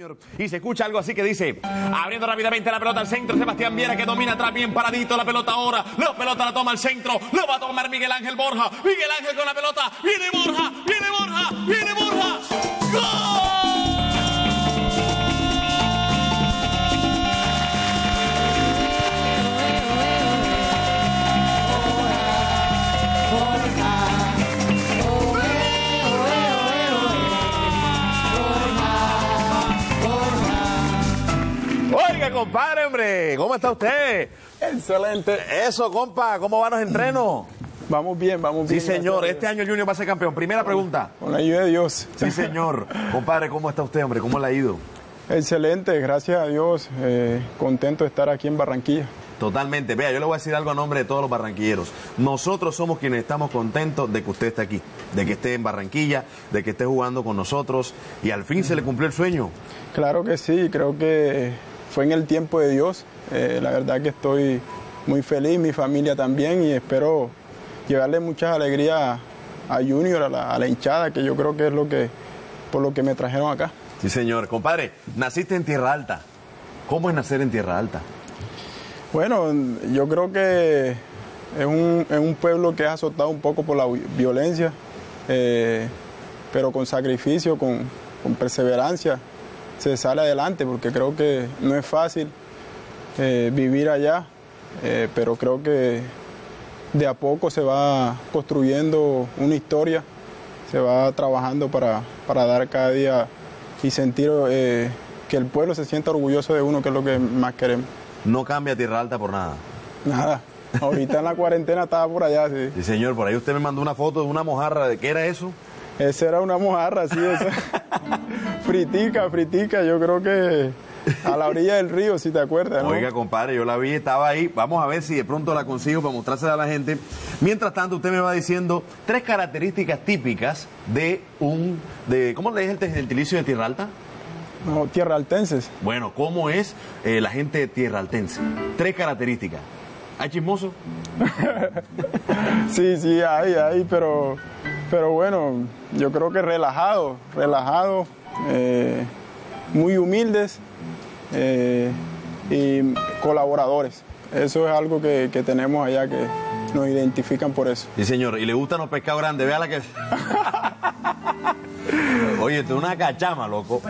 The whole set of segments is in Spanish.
señor. Y se escucha algo así que dice, abriendo rápidamente la pelota al centro, Sebastián Viera que domina atrás, bien paradito la pelota ahora. La pelota la toma al centro, lo va a tomar Miguel Ángel Borja. Miguel Ángel con la pelota, viene Borja, viene Borja, viene Borja. ¡Gol! Oiga, compadre, hombre, ¿cómo está usted? Excelente. Eso, compa, ¿cómo van los entrenos? Vamos bien, vamos bien. Sí, señor, este año el Junior va a ser campeón. Primera pregunta. Con la ayuda de Dios. Sí, señor. Compadre, ¿cómo está usted, hombre? ¿Cómo le ha ido? Excelente, gracias a Dios. Contento de estar aquí en Barranquilla. Totalmente. Vea, yo le voy a decir algo a nombre de todos los barranquilleros. Nosotros somos quienes estamos contentos de que usted esté aquí, de que esté en Barranquilla, de que esté jugando con nosotros y al fin se le cumplió el sueño. Claro que sí, creo que fue en el tiempo de Dios. La verdad que estoy muy feliz, mi familia también, y espero llevarle muchas alegrías a Junior, a la hinchada, que yo creo que es por lo que me trajeron acá. Sí, señor. Compadre, naciste en Tierra Alta. ¿Cómo es nacer en Tierra Alta? Bueno, yo creo que es un pueblo que es azotado un poco por la violencia, pero con sacrificio, con perseverancia, se sale adelante, porque creo que no es fácil vivir allá, pero creo que de a poco se va construyendo una historia, se va trabajando para dar cada día y sentir que el pueblo se sienta orgulloso de uno, que es lo que más queremos. No cambia Tierra Alta por nada. Nada. Ahorita en la cuarentena estaba por allá, sí. Sí, señor, por ahí usted me mandó una foto de una mojarra. ¿De qué era eso? Esa era una mojarra, sí, esa. fritica, yo creo que a la orilla del río, si te acuerdas, ¿no? Oiga, compadre, yo la vi, estaba ahí. Vamos a ver si de pronto la consigo para mostrársela a la gente. Mientras tanto, usted me va diciendo 3 características típicas ¿cómo le dije el gentilicio de Tierra Alta? No, tierraaltenses. Bueno, ¿cómo es la gente tierraaltense? 3 características. ¿Hay chismoso? Sí, hay, pero bueno, yo creo que relajado, muy humildes y colaboradores. Eso es algo que tenemos allá, que nos identifican por eso. Sí, señor. ¿Y le gustan los pescados grandes? Véala que... Oye, esto es una cachama, loco.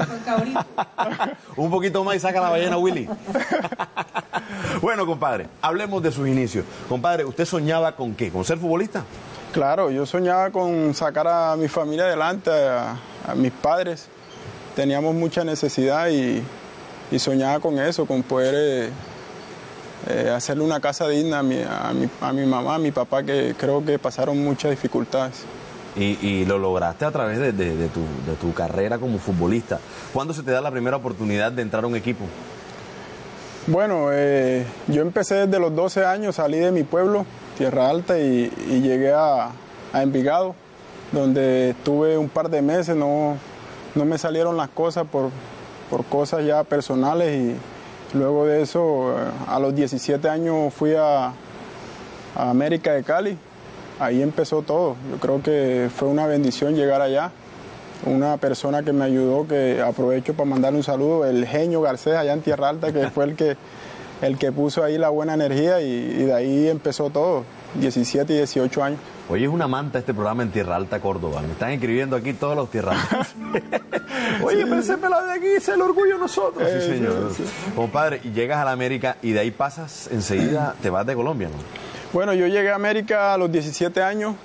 Un poquito más y saca la ballena, Willy. Bueno, compadre, hablemos de sus inicios. Compadre, ¿usted soñaba con qué? ¿Con ser futbolista? Claro, yo soñaba con sacar a mi familia adelante, a mis padres. Teníamos mucha necesidad y soñaba con eso, con poder hacerle una casa digna a mi mamá, a mi papá, que creo que pasaron muchas dificultades. Y lo lograste a través de tu carrera como futbolista. ¿Cuándo se te da la primera oportunidad de entrar a un equipo? Bueno, yo empecé desde los 12 años, salí de mi pueblo, Tierra Alta, y llegué a Envigado, donde estuve un par de meses. No me salieron las cosas por cosas ya personales, y luego de eso, a los 17 años fui a América de Cali. Ahí empezó todo. Yo creo que fue una bendición llegar allá. Una persona que me ayudó, que aprovecho para mandarle un saludo, el Genio Garcés allá en Tierra Alta, que fue el que puso ahí la buena energía, y de ahí empezó todo, 17 y 18 años. Oye, es una manta este programa en Tierra Alta, Córdoba. Me están escribiendo aquí todos los tierraltas. Oye, pero ese pelado de aquí es el orgullo de nosotros. Sí, señor. Sí. Compadre, y llegas a la América y de ahí pasas enseguida, te vas de Colombia, ¿no? Bueno, yo llegué a América a los 17 años,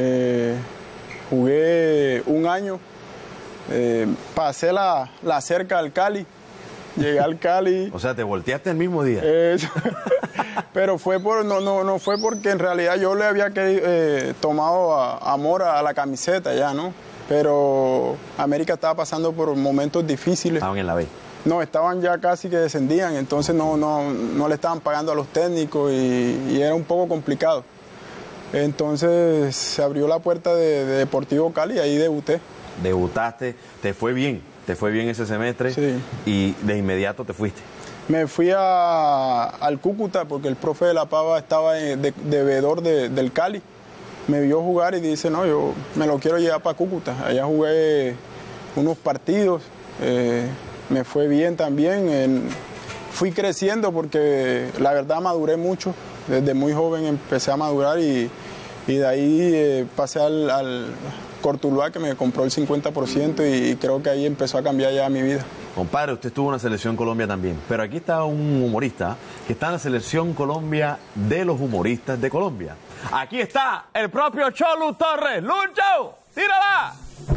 jugué un año, pasé la cerca al Cali, llegué al Cali. O sea, te volteaste el mismo día. Pero no fue porque en realidad yo le había tomado amor a la camiseta ya, ¿no? Pero América estaba pasando por momentos difíciles. Estaban en la B. No, estaban ya casi que descendían, entonces no le estaban pagando a los técnicos y era un poco complicado. Entonces se abrió la puerta de Deportivo Cali y ahí debuté. Debutaste, te fue bien ese semestre, sí. Y de inmediato te fuiste. Me fui al Cúcuta porque el profe de La Pava estaba de veedor del Cali. Me vio jugar y dice, no, yo me lo quiero llevar para Cúcuta. Allá jugué unos partidos. me fue bien también. Fui creciendo porque la verdad maduré mucho. Desde muy joven empecé a madurar y de ahí pasé al Cortuluá, que me compró el 50% y creo que ahí empezó a cambiar ya mi vida. Compadre, usted estuvo en la Selección Colombia también, pero aquí está un humorista que está en la Selección Colombia de los humoristas de Colombia. Aquí está el propio Cholu Torres. ¡Lucho! ¡Tírala!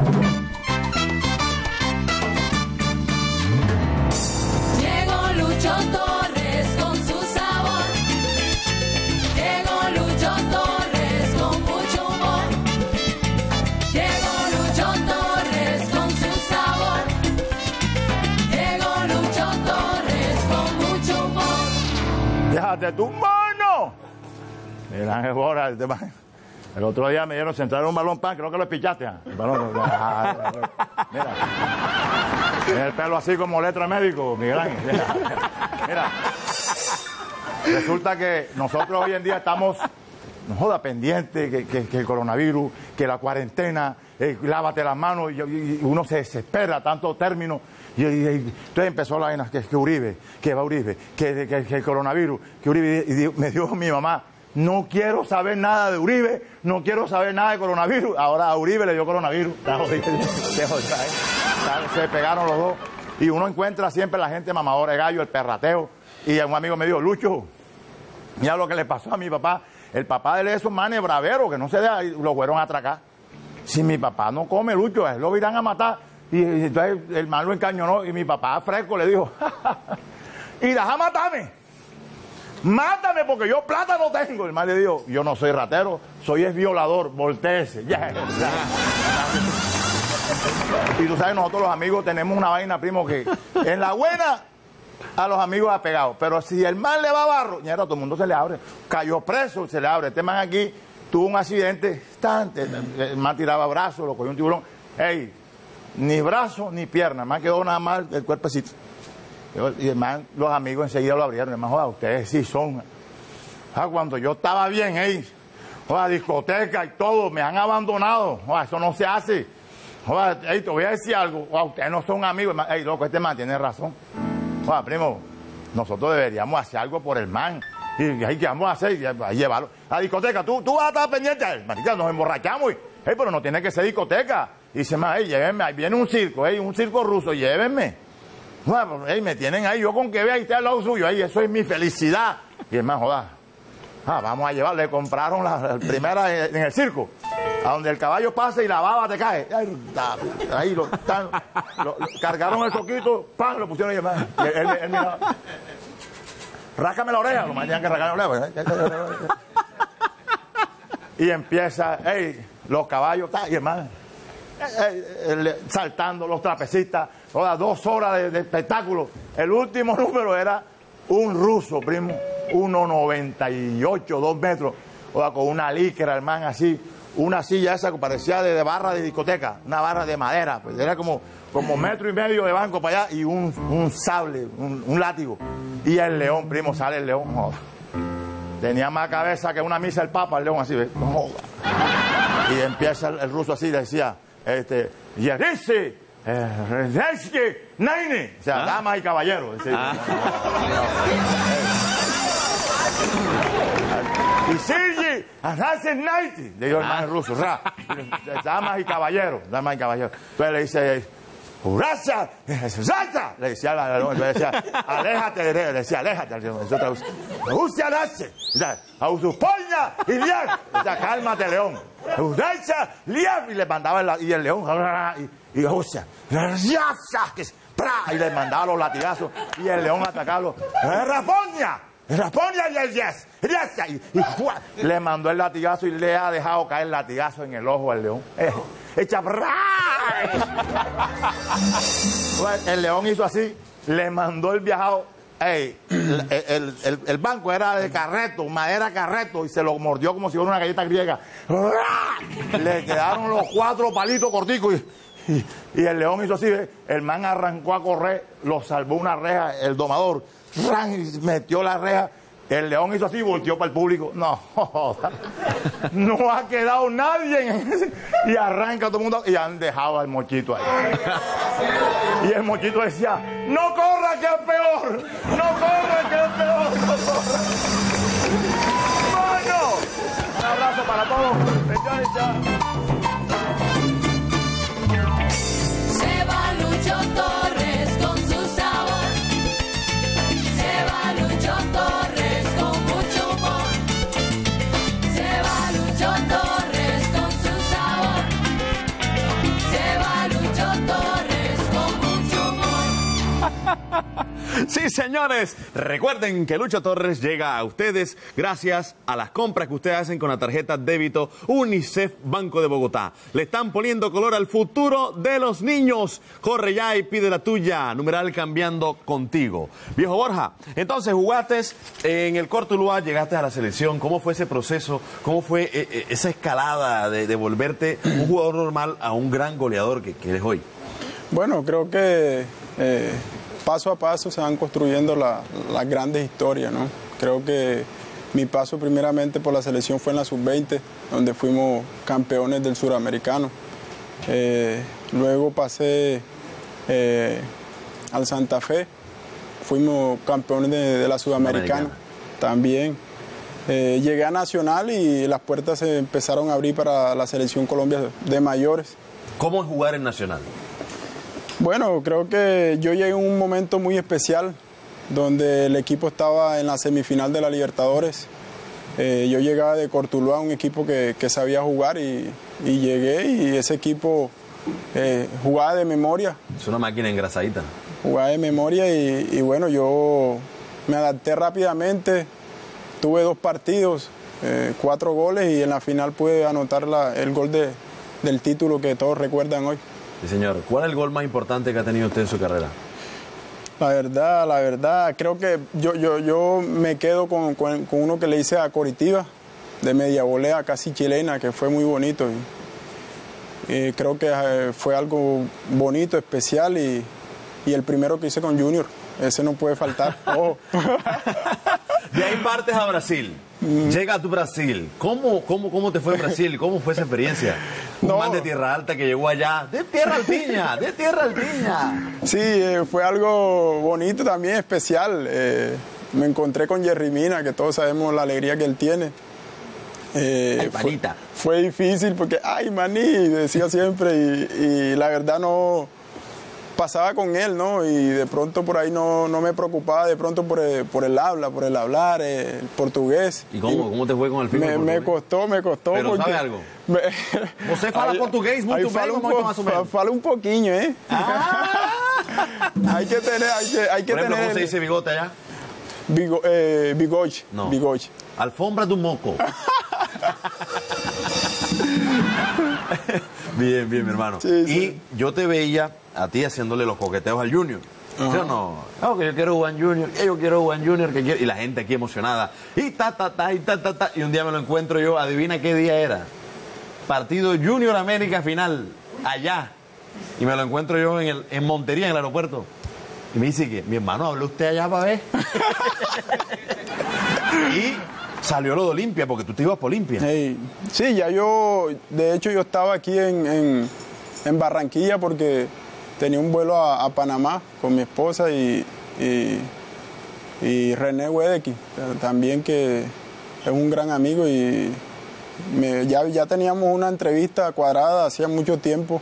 Llegó Lucho Torres con su sabor. Llegó Lucho Torres con mucho humor. Llegó Lucho Torres con su sabor. Llegó Lucho Torres con mucho humor. ¡Déjate tu mano! Miguel Ángel Borja, el otro día me dieron centrar un balón pan, creo que lo pichaste. El balón, mira. Tiene el pelo así como letra médico, Miguel Ángel. Mira. Resulta que nosotros hoy en día estamos, no joda, pendientes que el coronavirus, que la cuarentena, lávate las manos, y uno se desespera, tantos términos. Y entonces empezó la vaina, que Uribe, que va Uribe, que el coronavirus, que Uribe, y me dijo mi mamá, no quiero saber nada de Uribe, no quiero saber nada de coronavirus. Ahora a Uribe le dio coronavirus. Se pegaron los dos. Y uno encuentra siempre la gente mamadora de gallo, el perrateo. Y un amigo me dijo, Lucho, mira lo que le pasó a mi papá. El papá de él es un manes bravero, que no se deja, y lo fueron a atracar. Si mi papá no come, Lucho, él lo irán a matar. Y entonces el man lo encañonó y mi papá fresco le dijo, y deja matarme. Mátame porque yo plata no tengo. El man le dijo, yo no soy ratero, soy violador, voltéese. Y tú sabes, nosotros los amigos tenemos una vaina, primo, que en la buena a los amigos apegados. Pero si el man le va a barro, ya todo el mundo se le abre. Cayó preso, se le abre. Este man aquí tuvo un accidente, el man tiraba brazos, lo cogió un tiburón. Ey, ni brazo ni pierna, el man quedó nada más el cuerpecito. Y el man, los amigos enseguida lo abrieron. El man, joda, ustedes sí son. Cuando yo estaba bien, joda, discoteca y todo, me han abandonado. Joda, eso no se hace. Joda, te voy a decir algo. Joda, ustedes no son amigos. Loco, este man tiene razón. Joda, primo, nosotros deberíamos hacer algo por el man. ¿Y qué vamos a hacer? Llevarlo a la discoteca. Tú vas a estar pendiente. Marica, nos emborrachamos. Pero no tiene que ser discoteca. Y dice, man, llévenme. Ahí viene un circo ruso, llévenme. Bueno, me tienen ahí, yo con que vea y esté al lado suyo, eso es mi felicidad. Y es más, joda, vamos a llevar, le compraron la primera en el circo, a donde el caballo pasa y la baba te cae. Ahí cargaron el coquito, ¡pam!, lo pusieron ahí, él miraba, rácame la oreja, lo más tenían que rascarme la oreja. Y empieza, los caballos, y hermano, saltando los trapecistas, todas 2 horas de espectáculo. El último número era un ruso, primo, 1,98, 2 metros, con una licra, hermano, así, una silla esa que parecía de barra de discoteca, una barra de madera, pues era como 1,5 metros de banco para allá y un sable, un látigo. Y el león, primo, sale el león, joder. Tenía más cabeza que una misa el papa, el león así, ¿ves? Y empieza el ruso así, le decía, Yerisi, Naini, o sea, damas y caballeros. Y Sergi, Naiti, le dijo el man ruso, damas y caballeros. Entonces le dice, ¡Uraza! Le decía, aléjate, le decía, aléjate. Me gusta nace. A Usupoña y Liaf. O sea, cálmate, león. Uraza, Liaf. Y le mandaba y el león, y hostia, y le mandaba los latigazos. Y el león atacaba, ¡Rapoña! Y le mandó el latigazo y le ha dejado caer el latigazo en el ojo al león. Echa, el león hizo así, le mandó el viajado. El banco era de carreto, madera carreto, y se lo mordió como si fuera una galleta griega. Le quedaron los 4 palitos corticos y el león hizo así. El man arrancó a correr, lo salvó una reja, el domador, y metió la reja El León hizo así y volteó para el público. No, joda. No ha quedado nadie en ese. Y arranca todo el mundo y han dejado al Mochito ahí. Y el Mochito decía, no corra que es peor, no corra que es peor, no corra. ¡Bueno! Un abrazo para todos. Señores, ya. Se va Lucho Torres con su sabor. Se va Lucho Torres con mucho humor. Se va Lucho Torres con su sabor. Se va Lucho Torres con mucho humor. Sí, señores, recuerden que Lucho Torres llega a ustedes gracias a las compras que ustedes hacen con la tarjeta débito UNICEF Banco de Bogotá. Le están poniendo color al futuro de los niños. Corre ya y pide la tuya. Numeral cambiando contigo. Viejo Borja, entonces jugaste en el Cortuluá, llegaste a la selección. ¿Cómo fue ese proceso? ¿Cómo fue esa escalada de volverte un jugador normal a un gran goleador que eres hoy? Bueno, creo que paso a paso se van construyendo las grandes historias, ¿no? Creo que mi paso primeramente por la selección fue en la sub-20, donde fuimos campeones del suramericano. Luego pasé al Santa Fe, fuimos campeones de la sudamericana también. Llegué a Nacional y las puertas se empezaron a abrir para la selección Colombia de mayores. ¿Cómo es jugar en Nacional? Bueno, creo que yo llegué en un momento muy especial, donde el equipo estaba en la semifinal de la Libertadores. Yo llegaba de Cortuluá, un equipo que sabía jugar, y llegué y ese equipo jugaba de memoria. Es una máquina engrasadita. Jugaba de memoria y bueno, yo me adapté rápidamente, tuve 2 partidos, 4 goles y en la final pude anotar el gol del título que todos recuerdan hoy. Sí, señor. ¿Cuál es el gol más importante que ha tenido usted en su carrera? La verdad, creo que yo me quedo con uno que le hice a Coritiba, de media volea, casi chilena, que fue muy bonito. Y creo que fue algo bonito, especial, y el primero que hice con Junior, ese no puede faltar. Oh. De ahí partes a Brasil. Llega a tu Brasil. ¿Cómo te fue en Brasil? ¿Cómo fue esa experiencia? Un man de Tierra Alta que llegó allá. De Tierra Alpiña. Sí, fue algo bonito también, especial. Me encontré con Jerry Mina, que todos sabemos la alegría que él tiene. Fue difícil porque, ay, maní, decía siempre, y la verdad no pasaba con él, ¿no? Y de pronto por ahí no me preocupaba de pronto por el hablar, el portugués. ¿Y cómo te fue con el firme me costó. ¿Pero porque sabe algo? ¿Você fala português muito bem ou muito mais ou menos? Falo un poquinho, ¿eh? Hay que tener... Por ejemplo, ¿cómo se dice bigote allá? Bigode. No. Bigode. Alfombra do moco. Bien, mi hermano. Sí. Y yo te veía a ti haciéndole los coqueteos al Junior. ¿Sí o no? No, que yo quiero jugar en Junior, y la gente aquí emocionada. Y y un día me lo encuentro yo, adivina qué día era. Partido Junior América final, allá. Y me lo encuentro yo en Montería, en el aeropuerto. Y me dice que, mi hermano, habló usted allá para ver. Y salió lo de Olimpia, porque tú te ibas por Olimpia. Hey, sí, de hecho yo estaba aquí en Barranquilla porque tenía un vuelo a Panamá con mi esposa y René Wedecky, también, que es un gran amigo, y ya teníamos una entrevista cuadrada hacía mucho tiempo.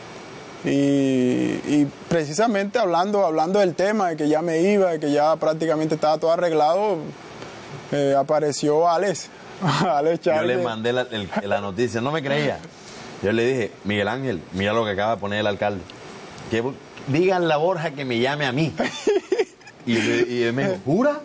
Y precisamente hablando del tema, de que ya me iba, de que ya prácticamente estaba todo arreglado, apareció Alex Charles. Yo le mandé la noticia, no me creía. Yo le dije, Miguel Ángel, mira lo que acaba de poner el alcalde. Que díganle a Borja que me llame a mí. Y él me dijo, ¿jura?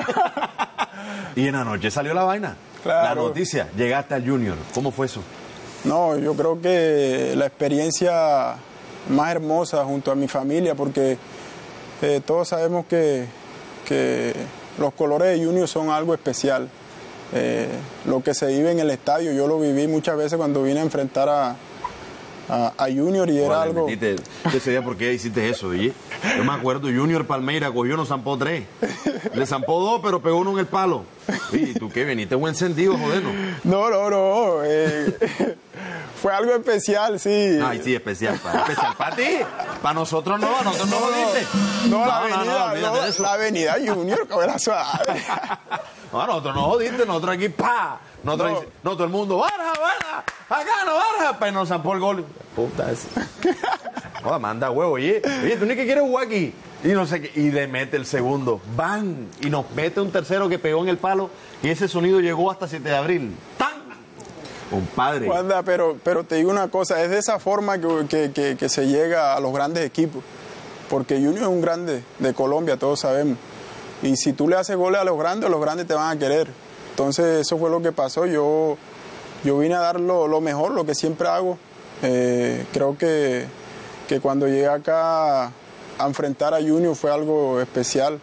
Y en la noche salió la vaina. Claro. La noticia, llegaste al Junior. ¿Cómo fue eso? No, yo creo que la experiencia más hermosa junto a mi familia, porque todos sabemos que los colores de Junior son algo especial. Lo que se vive en el estadio, yo lo viví muchas veces cuando vine a enfrentar a Junior, y era algo... Ese día, ¿por qué hiciste eso? Oye, yo me acuerdo, Junior Palmeira cogió, nos zampó 3. Le zampó 2, pero pegó 1 en el palo. ¿Y tú qué? Veniste buen sentido, joder, ¿no? No. Fue algo especial, sí. Ay, sí, especial para ti. Para nosotros no, nosotros no jodiste. No, la avenida, olvídate de eso. la avenida Junior, que era suave. No, nosotros no jodiste, nosotros aquí, ¡pa! Nosotros, no, todo el mundo, ¡barra! ¡Acá no, barra! Pues nos zampó el gol. Puta ese. Joder, manda huevo, oye, tú ni que quieres jugar aquí. Y no sé qué, y le mete el segundo, ¡bam! Y nos mete un tercero que pegó en el palo, y ese sonido llegó hasta 7 de abril. ¡Tan! Compadre. Wanda, pero te digo una cosa, es de esa forma que se llega a los grandes equipos. Porque Junior es un grande de Colombia, todos sabemos. Y si tú le haces goles a los grandes te van a querer. Entonces eso fue lo que pasó. Yo vine a dar lo mejor, lo que siempre hago. Creo que cuando llegué acá a enfrentar a Junior fue algo especial.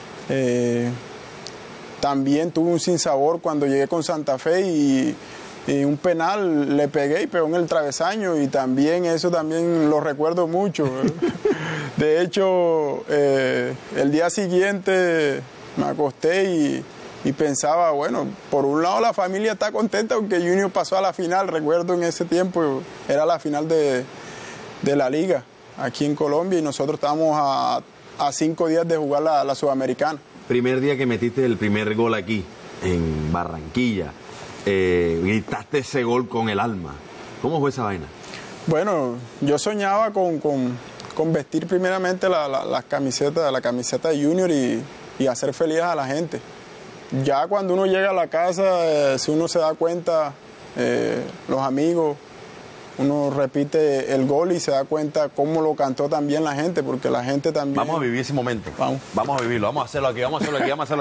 También tuve un sinsabor cuando llegué con Santa Fe y un penal le pegué y pegó en el travesaño, y también eso también lo recuerdo mucho. De hecho, el día siguiente me acosté y pensaba, bueno, por un lado la familia está contenta porque Junior pasó a la final. Recuerdo en ese tiempo era la final de la liga aquí en Colombia, y nosotros estábamos a 5 días de jugar la Sudamericana. Primer día que metiste el primer gol aquí, en Barranquilla, gritaste ese gol con el alma. ¿Cómo fue esa vaina? Bueno, yo soñaba con vestir primeramente la camiseta de Junior y hacer feliz a la gente. Ya cuando uno llega a la casa, si uno se da cuenta, los amigos, uno repite el gol y se da cuenta cómo lo cantó también la gente, porque la gente también... Vamos a vivir ese momento. Vamos a vivirlo, vamos a hacerlo aquí. Vamos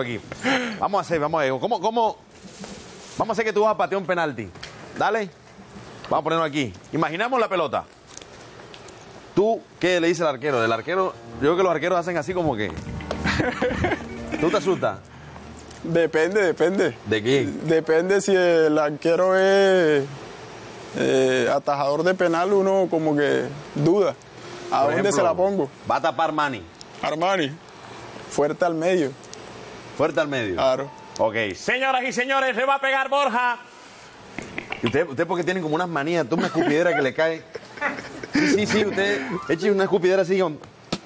a ver, ¿cómo? Vamos a hacer que tú vas a patear un penalti. Dale. Vamos a ponerlo aquí. Imaginamos la pelota. ¿Tú qué le dices al arquero? El arquero, yo creo que los arqueros hacen así como que... ¿Tú te asustas? Depende. ¿De qué? Depende si el arquero es atajador de penal, uno como que duda. ¿A Por dónde ejemplo, se la pongo? Va a tapar Manny. Armani. Fuerte al medio. Fuerte al medio. Claro. Ok. Señoras y señores, le va a pegar Borja. ¿Y usted porque tienen como unas manías? Tú una escupidera que le cae. Sí, usted eche una escupidera así como...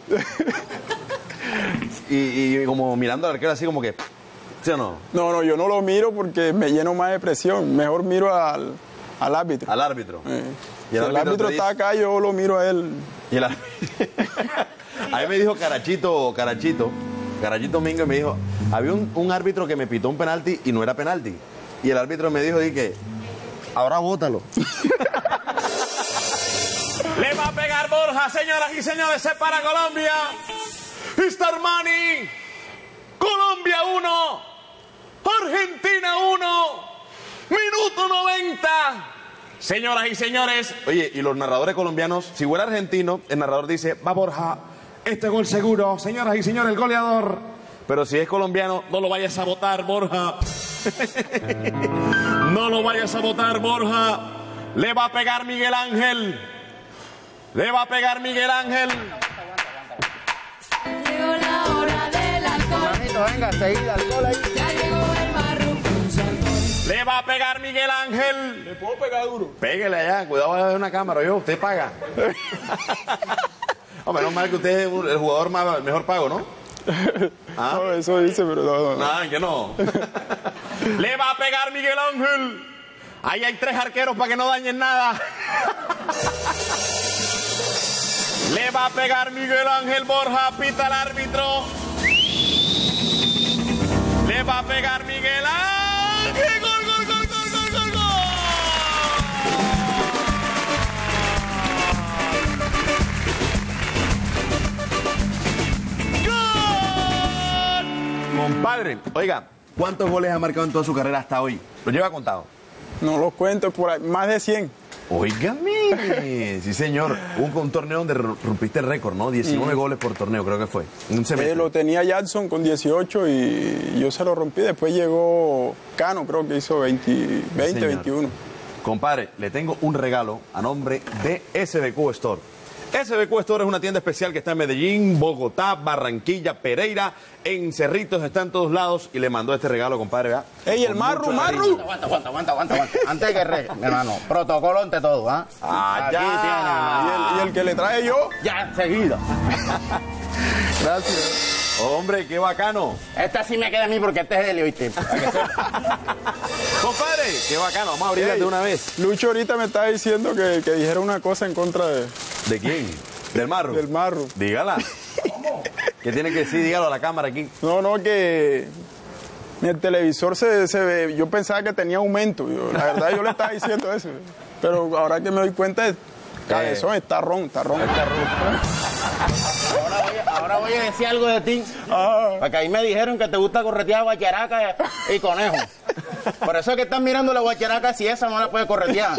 y como mirando al arquero así como que... ¿Sí o no? No, yo no lo miro porque me lleno más de presión. Mejor miro al árbitro. Al árbitro. Y el árbitro está acá, yo lo miro a él. Y el a mí me dijo Carachito Mingo, y me dijo, había un árbitro que me pitó un penalti y no era penalti. Y el árbitro me dijo, que ahora bótalo. Le va a pegar Borja, señoras y señores, se para Colombia. Está Armani. Colombia 1, Argentina 1, minuto 90. Señoras y señores, oye, y los narradores colombianos, si fuera argentino, el narrador dice, va Borja, este gol seguro, señoras y señores, el goleador. Pero si es colombiano, no lo vayas a votar, Borja. No lo vayas a votar, Borja. Le va a pegar Miguel Ángel. Llegó la hora del alcohol. Venga, seguida, alcohol ahí. Ya llegó el marrón saltón. Le va a pegar Miguel Ángel. ¿Le puedo pegar duro? Pégale allá, cuidado de una cámara, usted paga. Menos mal que usted es el jugador mejor pago, ¿no? ¿Ah? No, eso dice, pero no. Nada, que no. Le va a pegar Miguel Ángel. Ahí hay 3 arqueros para que no dañen nada. Le va a pegar Miguel Ángel Borja, pita el árbitro. Le va a pegar Miguel Ángel. ¡Gol! Compadre, oiga, ¿cuántos goles ha marcado en toda su carrera hasta hoy? ¿Lo lleva contado? No los cuento, por ahí, más de 100. Óigame, sí señor. Hubo un torneo donde rompiste el récord, ¿no? 19 goles por torneo, creo que fue. Un semestre. Lo tenía Jackson con 18 y yo se lo rompí. Después llegó Cano, creo que hizo 20, 21. Compadre, le tengo un regalo a nombre de SBQ Store. SBQ Store es una tienda especial que está en Medellín, Bogotá, Barranquilla, Pereira, en Cerritos, está en todos lados y le mandó este regalo, compadre. ¿Verdad? ¡Ey, el Con marro, mucho marro! cariño. Aguanta. Antes de que regue, mi hermano, protocolo ante todo, ¿ah? Aquí tiene, hermano. ¿Y el que le trae yo? Ya, enseguida. Gracias. Hombre, qué bacano. Esta sí me queda a mí porque este es Helio, ¿viste? Compadre, qué bacano. Vamos a abrirla Ey, de una vez. Lucho ahorita me está diciendo que dijera una cosa en contra ¿De quién? ¿Del marro? del marro. Dígala. ¿Qué tiene que decir? Dígalo a la cámara aquí. No, que en el televisor se ve, yo pensaba que tenía aumento, la verdad yo le estaba diciendo eso, pero ahora que me doy cuenta, cabezón, está ron. Ahora voy a decir algo de ti. Porque ahí me dijeron que te gusta corretear guacharaca y conejo. Por eso es que están mirando la guacharaca si esa no la puede corretear.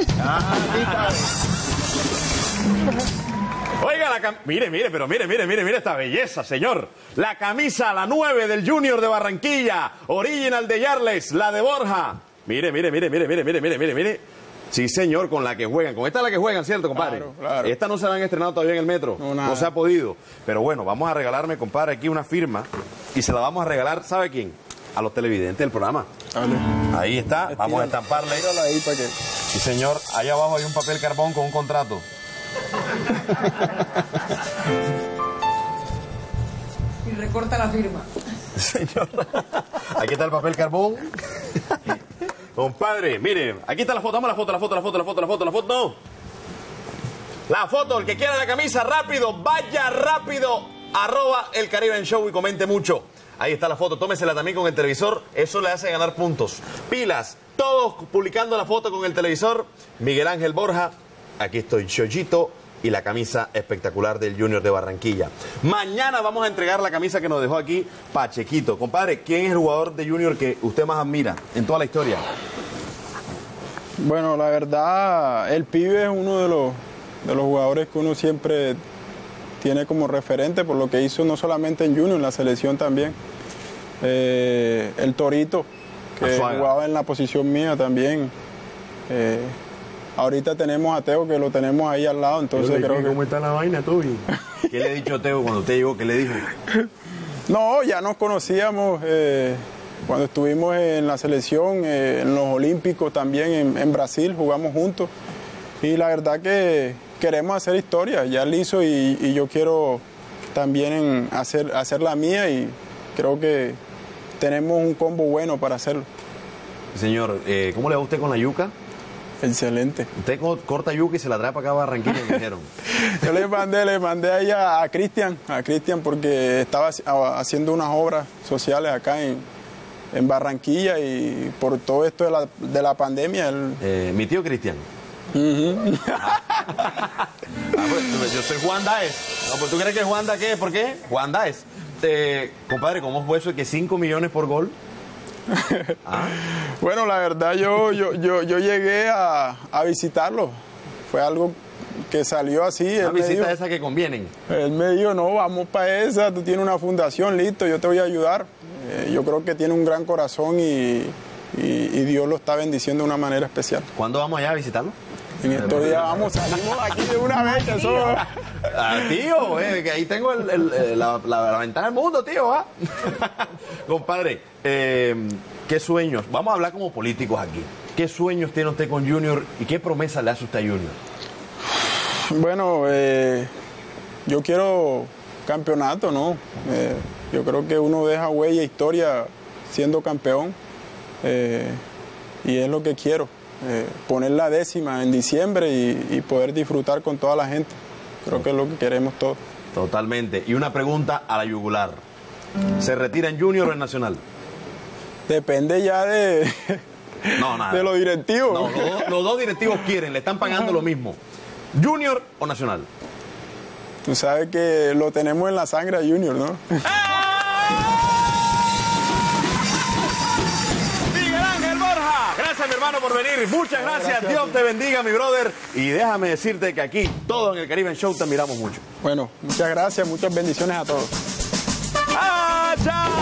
Oiga, mire esta belleza, señor. La camisa, la 9 del Junior de Barranquilla, original de Yarles, la de Borja. Mire. Sí, señor, con la que juegan. Con esta es la que juegan, ¿cierto, compadre? Claro. Esta no se la han estrenado todavía en el metro. No se ha podido. Pero bueno, vamos a regalarme, compadre, aquí una firma. Y se la vamos a regalar, ¿sabe quién? A los televidentes del programa. Dale. Ahí está, vamos a estamparle. Tírala ahí para que... Sí, señor, ahí abajo hay un papel carbón con un contrato. Y recorta la firma. Señor, aquí está el papel carbón. Compadre, mire, aquí está la foto, vamos a la foto. La foto, el que quiera la camisa, rápido, vaya rápido, @El Caribe Show y comente mucho. Ahí está la foto, tómesela también con el televisor, eso le hace ganar puntos. Pilas, todos publicando la foto con el televisor. Miguel Ángel Borja, aquí estoy, Chollito, y la camisa espectacular del Junior de Barranquilla. Mañana vamos a entregar la camisa que nos dejó aquí Pachequito. Compadre, ¿quién es el jugador de Junior que usted más admira en toda la historia? Bueno, la verdad, el pibe es uno de los jugadores que uno siempre tiene como referente por lo que hizo no solamente en Junior, en la selección también. El Torito, que jugaba en la posición mía también. Ahorita tenemos a Teo, que lo tenemos ahí al lado, entonces creo que... ¿Cómo está la vaina, Toby? ¿Qué le ha dicho Teo cuando usted llegó? ¿Qué le dijo? No, ya nos conocíamos cuando estuvimos en la selección, en los Olímpicos también, en Brasil, jugamos juntos. Y la verdad que queremos hacer historia, ya él hizo y yo quiero también hacer la mía y creo que tenemos un combo bueno para hacerlo. Señor, ¿cómo le va a usted con la yuca? Excelente. Usted corta yuca y se la trae para acá a Barranquilla, me dijeron. Yo le mandé ahí a Cristian porque estaba haciendo unas obras sociales acá en Barranquilla y por todo esto de la pandemia. Mi tío Cristian. Pues, yo soy Juan Daes. No, pues ¿tú crees que Juan da qué? ¿Por qué? Juan Daes. Compadre, ¿cómo fue eso de que 5 millones por gol? Bueno, la verdad yo llegué a visitarlo. Fue algo que salió así. Una visita esa que convienen. Él me dijo, no, vamos para esa, tú tienes una fundación, listo, yo te voy a ayudar. Yo creo que tiene un gran corazón y Dios lo está bendiciendo de una manera especial. ¿Cuándo vamos allá a visitarlo? En estos días salimos aquí de una vez. Que eso... tío, que ahí tengo la ventana del mundo, tío. Compadre, ¿qué sueños? Vamos a hablar como políticos aquí. ¿Qué sueños tiene usted con Junior y qué promesa le hace usted a Junior? Bueno, yo quiero campeonato, ¿no? Yo creo que uno deja huella, historia siendo campeón y es lo que quiero. Poner la 10ª en diciembre y poder disfrutar con toda la gente. Creo que es lo que queremos todos. Totalmente. Y una pregunta a la yugular. ¿Se retira en Junior o en Nacional? Depende ya de los directivos. No, los dos directivos quieren, le están pagando lo mismo. ¿Junior o Nacional? Tú sabes que lo tenemos en la sangre a Junior, ¿no? Gracias, mi hermano, por venir. Muchas gracias. Dios te bendiga, mi brother. Y déjame decirte que aquí, todo en el Caribe Show, te admiramos mucho. Bueno, muchas gracias, muchas bendiciones a todos. ¡Ah, chao!